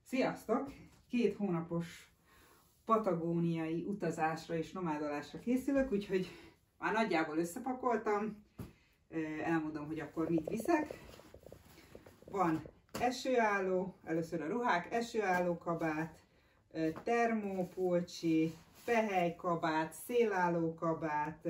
Sziasztok! 2 hónapos patagóniai utazásra és nomádolásra készülök, úgyhogy már nagyjából összepakoltam. Elmondom, hogy akkor mit viszek. Van esőálló, először a ruhák, esőálló kabát, termópulcsi, pehelykabát, szélálló kabát,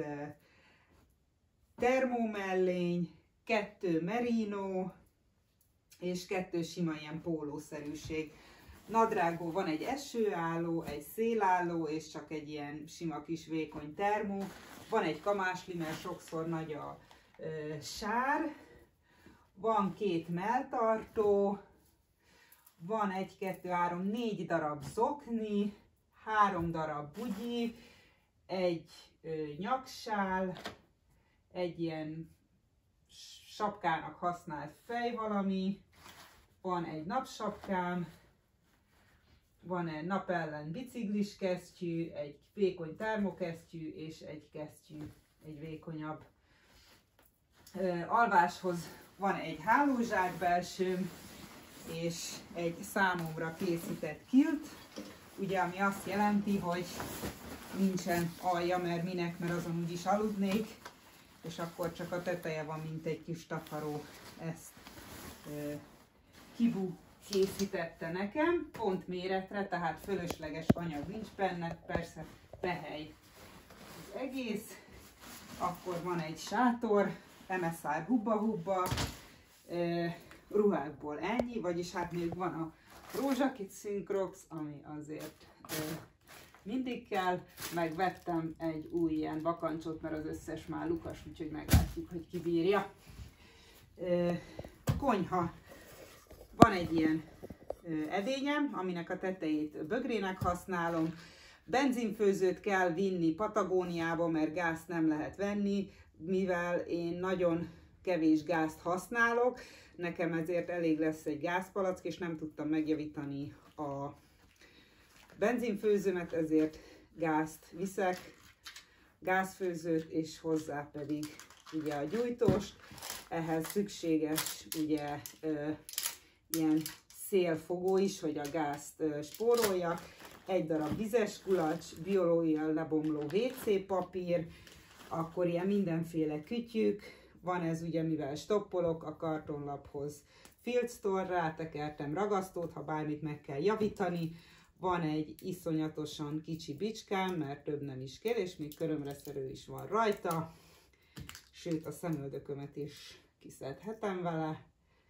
termómellény, 2 merino és 2 sima ilyen pólószerűség. Nadrágból van egy esőálló, egy szélálló és csak egy ilyen sima kis vékony termó. Van egy kamásli, mert sokszor nagy a sár. Van 2 melltartó. Van 1, 2, 3, 4 darab zokni, 3 darab bugyi, egy nyaksál, egy ilyen sapkának használt fejvalami, van egy napsapkám, van egy napellen biciklis kesztyű, egy vékony termokesztyű és egy kesztyű, egy vékonyabb. Alváshoz van egy hálózsák belsőm és egy számomra készített kilt, ugye, ami azt jelenti, hogy nincsen alja, mert minek, mert azon úgyis aludnék, és akkor csak a teteje van, mint egy kis takaró. Ezt Kibu készítette nekem, pont méretre, tehát fölösleges anyag nincs benne, persze pehely az egész. Akkor van egy sátor, MSR hubba-hubba, ruhákból ennyi, vagyis hát még van a rózsakit Crocs, ami azért mindig kell. Megvettem egy új ilyen bakancsot, mert az összes már lukas, úgyhogy meglátjuk, hogy ki bírja. Konyha. Van egy ilyen edényem, aminek a tetejét bögrének használom. Benzinfőzőt kell vinni Patagóniába, mert gázt nem lehet venni, mivel én nagyon kevés gázt használok. Nekem ezért elég lesz egy gázpalack, és nem tudtam megjavítani a benzinfőzőmet, ezért gázt viszek, gázfőzőt, és hozzá pedig ugye a gyújtóst. Ehhez szükséges ugye ilyen szélfogó is, hogy a gázt spórolja. Egy darab vizes kulacs, biológiailag lebomló WC papír, akkor ilyen mindenféle kütyük. Van ez ugye, mivel stoppolok a kartonlaphoz, filctól rátekertem ragasztót, ha bármit meg kell javítani. Van egy iszonyatosan kicsi bicskám, mert több nem is kell, és még körömreszerő is van rajta. Sőt, a szemöldökömet is kiszedhetem vele.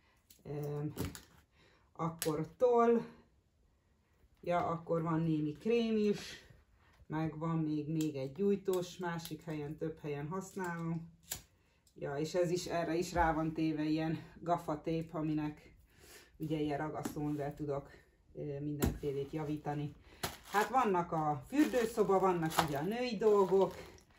Akkor toll. Ja, akkor van némi krém is. Meg van még egy gyújtós, másik helyen, több helyen használom. Ja, és ez is, erre is rá van téve ilyen gaffatép, aminek ugye ilyen ragasztóval tudok mindenfélét javítani. Hát vannak a fürdőszoba, vannak ugye a női dolgok,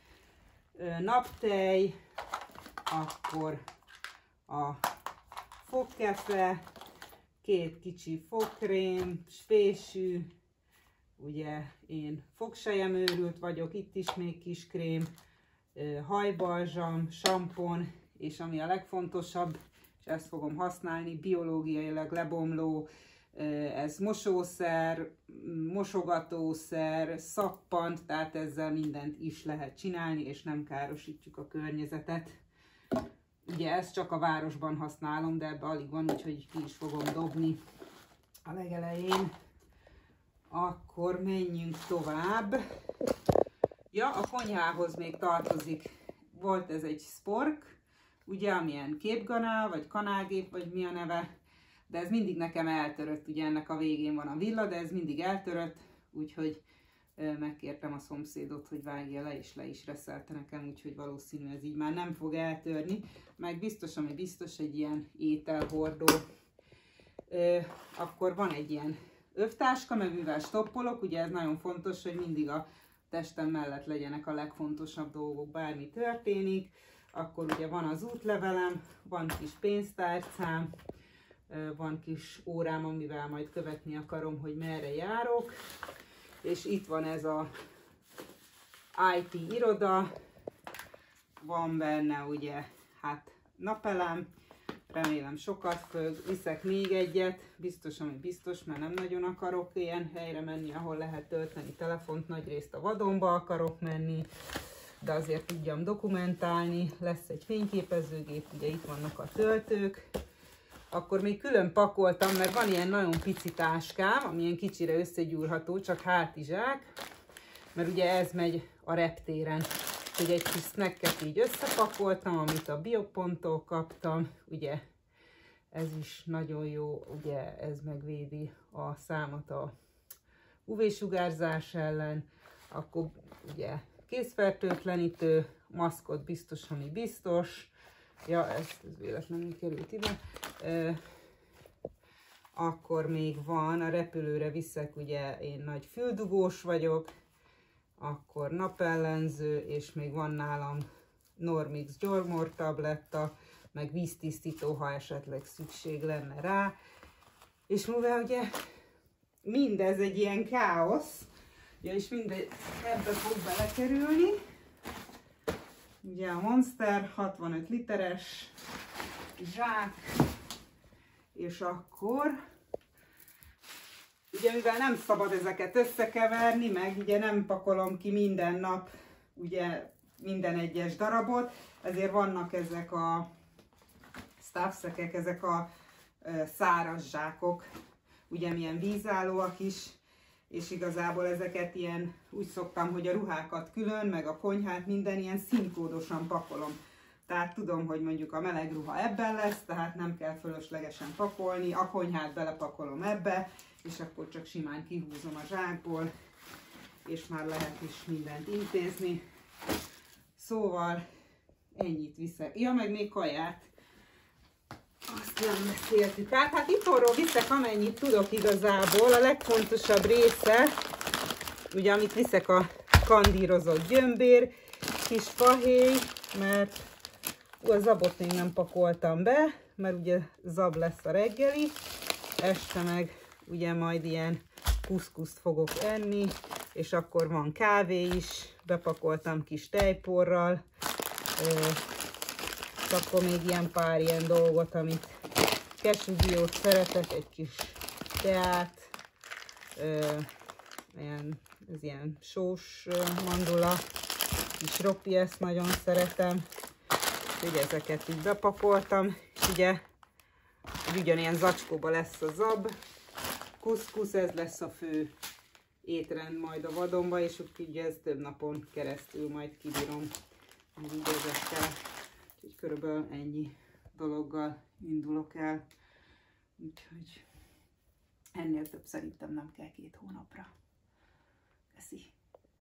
naptej, akkor a fogkefe, 2 kicsi fogkrém, spésű, ugye én fogselyemőrült vagyok, itt is még kis krém, hajbalzsam, sampon, és ami a legfontosabb, és ezt fogom használni, biológiailag lebomló, ez mosószer, mosogatószer, szappant, tehát ezzel mindent is lehet csinálni, és nem károsítjuk a környezetet. Ugye ezt csak a városban használom, de ebbe alig van, úgyhogy ki is fogom dobni a legelején. Akkor menjünk tovább. Ja, a konyhához még tartozik, volt ez egy spork, ugye, amilyen képganál, vagy kanálgép, vagy mi a neve, de ez mindig nekem eltörött, ugye ennek a végén van a villa, de ez mindig eltörött, úgyhogy megkértem a szomszédot, hogy vágja le, és le is reszelte nekem, úgyhogy valószínű ez így már nem fog eltörni, meg biztos, ami biztos, egy ilyen ételhordó. Akkor van egy ilyen övtáska, mert mivel stoppolok, ugye ez nagyon fontos, hogy mindig a testem mellett legyenek a legfontosabb dolgok, bármi történik. Akkor ugye van az útlevelem, van kis pénztárcám, van kis órám, amivel majd követni akarom, hogy merre járok. És itt van ez a IT iroda, van benne ugye hát napelem, remélem sokat fog. Viszek még egyet, biztos, ami biztos, mert nem nagyon akarok ilyen helyre menni, ahol lehet tölteni telefont, nagyrészt a vadonba akarok menni, de azért tudjam dokumentálni. Lesz egy fényképezőgép, ugye itt vannak a töltők. Akkor még külön pakoltam, mert van ilyen nagyon pici táskám, ami ilyen kicsire összegyúrható, csak hátizsák, mert ugye ez megy a reptéren. Úgyhogy egy kis snacket így összepakoltam, amit a Bioponttól kaptam, ugye ez is nagyon jó, ugye ez megvédi a számat a UV-sugárzás ellen, akkor ugye kézfertőtlenítő, maszkot biztos, ami biztos, ja, ez véletlenül került ide, akkor még van, a repülőre viszek, ugye én nagy füldugós vagyok, akkor napellenző, és még van nálam Normix gyomor tabletta, meg víztisztító, ha esetleg szükség lenne rá. És mivel ugye mindez egy ilyen káosz, ugye, és mindez ebbe fog belekerülni, ugye a Monster 65 literes zsák, és akkor ugye mivel nem szabad ezeket összekeverni, meg ugye nem pakolom ki minden nap ugye minden egyes darabot, ezért vannak ezek a stuffszekek, ezek a száraz zsákok, ugye milyen vízállóak is, és igazából ezeket ilyen úgy szoktam, hogy a ruhákat külön, meg a konyhát minden ilyen színkódosan pakolom. Tehát tudom, hogy mondjuk a meleg ruha ebben lesz, tehát nem kell fölöslegesen pakolni, a konyhát belepakolom ebbe, és akkor csak simán kihúzom a zsákból, és már lehet is mindent intézni. Szóval ennyit viszek. Ja, meg még kaját. Azt nem beszéltük át. Hát itthonról viszek, amennyit tudok igazából. A legfontosabb része, ugye amit viszek, a kandírozott gyömbér, kis fahéj, mert a zabot még nem pakoltam be, mert ugye zab lesz a reggeli, este meg ugye majd ilyen kuszkuszt fogok enni, és akkor van kávé is, bepakoltam kis tejporral, és akkor még ilyen pár ilyen dolgot, amit kesúdiót szeretek, egy kis teát, ez ilyen sós mandula, kis ropi, ezt nagyon szeretem, ugye ezeket így bepakoltam, és ugye ugyanilyen zacskóba lesz a zab, kuszkusz, ez lesz a fő étrend majd a vadonba, és ugye ez több napon keresztül majd kibírom így ezekkel. Úgyhogy körülbelül ennyi dologgal indulok el. Úgyhogy ennél több szerintem nem kell 2 hónapra.